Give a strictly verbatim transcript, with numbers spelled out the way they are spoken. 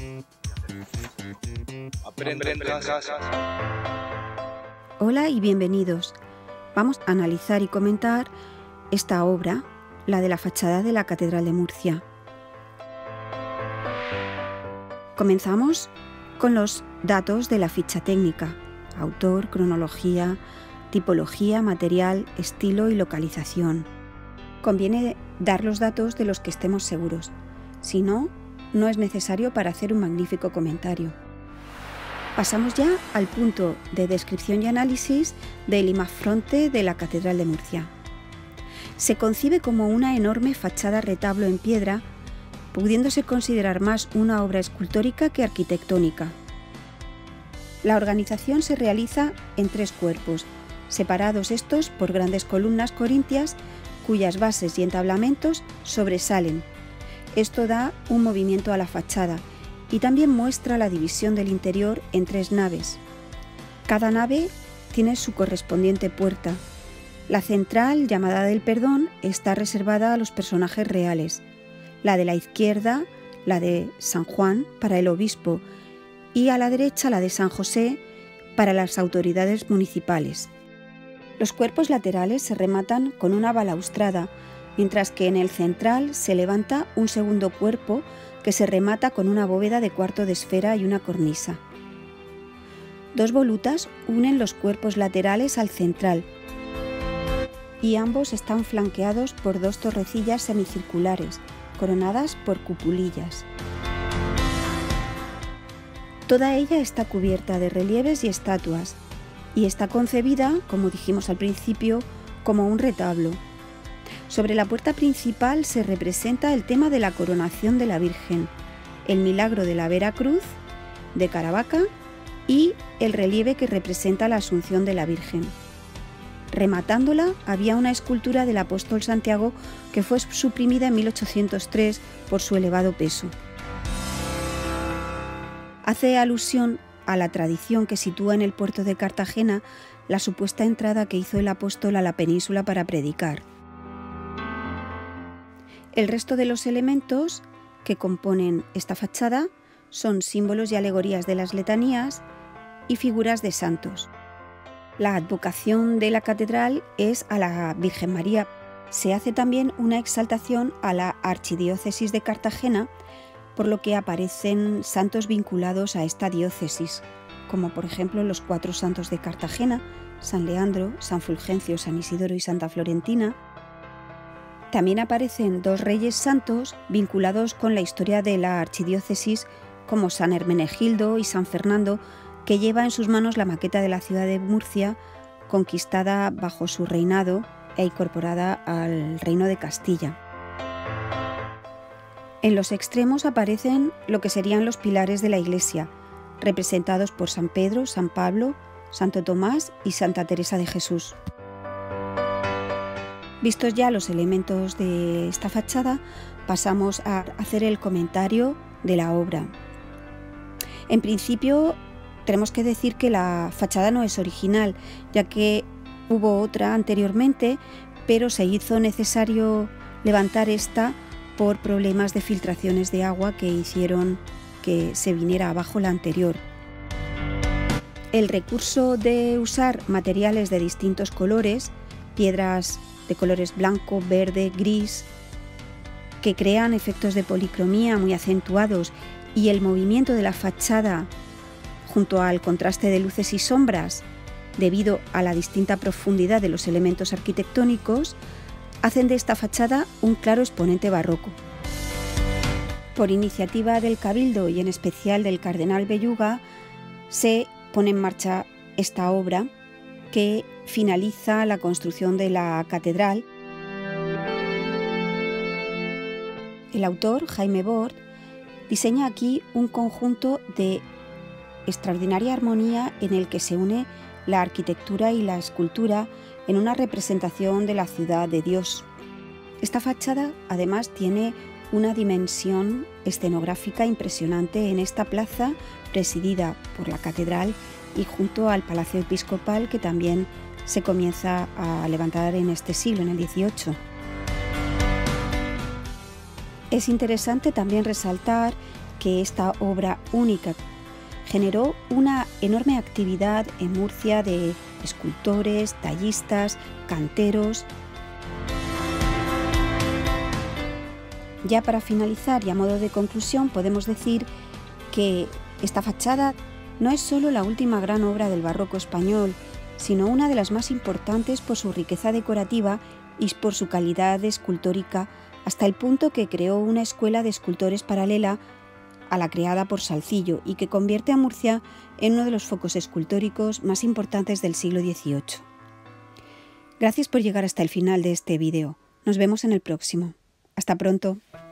Aprende en casa. Hola y bienvenidos. Vamos a analizar y comentar esta obra, la de la fachada de la Catedral de Murcia. Comenzamos con los datos de la ficha técnica: autor, cronología, tipología, material, estilo y localización. Conviene dar los datos de los que estemos seguros, si no, no es necesario para hacer un magnífico comentario. Pasamos ya al punto de descripción y análisis del imafronte de la Catedral de Murcia. Se concibe como una enorme fachada retablo en piedra, pudiéndose considerar más una obra escultórica que arquitectónica. La organización se realiza en tres cuerpos, separados estos por grandes columnas corintias cuyas bases y entablamentos sobresalen. Esto da un movimiento a la fachada y también muestra la división del interior en tres naves. Cada nave tiene su correspondiente puerta. La central, llamada del Perdón, está reservada a los personajes reales. La de la izquierda, la de San Juan, para el obispo, y a la derecha la de San José, para las autoridades municipales. Los cuerpos laterales se rematan con una balaustrada, mientras que en el central se levanta un segundo cuerpo que se remata con una bóveda de cuarto de esfera y una cornisa. Dos volutas unen los cuerpos laterales al central y ambos están flanqueados por dos torrecillas semicirculares, coronadas por cupulillas. Toda ella está cubierta de relieves y estatuas y está concebida, como dijimos al principio, como un retablo. Sobre la puerta principal se representa el tema de la coronación de la Virgen, el milagro de la Vera Cruz de Caravaca y el relieve que representa la Asunción de la Virgen. Rematándola había una escultura del apóstol Santiago que fue suprimida en mil ochocientos tres por su elevado peso. Hace alusión a la tradición que sitúa en el puerto de Cartagena la supuesta entrada que hizo el apóstol a la península para predicar. El resto de los elementos que componen esta fachada son símbolos y alegorías de las letanías y figuras de santos. La advocación de la catedral es a la Virgen María. Se hace también una exaltación a la archidiócesis de Cartagena, por lo que aparecen santos vinculados a esta diócesis, como por ejemplo los cuatro santos de Cartagena: San Leandro, San Fulgencio, San Isidoro y Santa Florentina. También aparecen dos reyes santos vinculados con la historia de la archidiócesis, como San Hermenegildo y San Fernando, que lleva en sus manos la maqueta de la ciudad de Murcia, conquistada bajo su reinado e incorporada al reino de Castilla. En los extremos aparecen lo que serían los pilares de la iglesia, representados por San Pedro, San Pablo, Santo Tomás y Santa Teresa de Jesús. Vistos ya los elementos de esta fachada, pasamos a hacer el comentario de la obra. En principio, tenemos que decir que la fachada no es original, ya que hubo otra anteriormente, pero se hizo necesario levantar esta por problemas de filtraciones de agua que hicieron que se viniera abajo la anterior. El recurso de usar materiales de distintos colores, piedras de colores blanco, verde, gris, que crean efectos de policromía muy acentuados, y el movimiento de la fachada junto al contraste de luces y sombras, debido a la distinta profundidad de los elementos arquitectónicos, hacen de esta fachada un claro exponente barroco. Por iniciativa del Cabildo y en especial del cardenal Belluga, se pone en marcha esta obra que finaliza la construcción de la catedral. El autor, Jaime Bort, diseña aquí un conjunto de extraordinaria armonía en el que se une la arquitectura y la escultura en una representación de la ciudad de Dios. Esta fachada además tiene una dimensión escenográfica impresionante en esta plaza presidida por la catedral y junto al Palacio Episcopal, que también se comienza a levantar en este siglo, en el dieciocho. Es interesante también resaltar que esta obra única generó una enorme actividad en Murcia de escultores, tallistas, canteros. Ya para finalizar y a modo de conclusión, podemos decir que esta fachada no es solo la última gran obra del barroco español, sino una de las más importantes por su riqueza decorativa y por su calidad escultórica, hasta el punto que creó una escuela de escultores paralela a la creada por Salcillo y que convierte a Murcia en uno de los focos escultóricos más importantes del siglo dieciocho. Gracias por llegar hasta el final de este vídeo. Nos vemos en el próximo. Hasta pronto.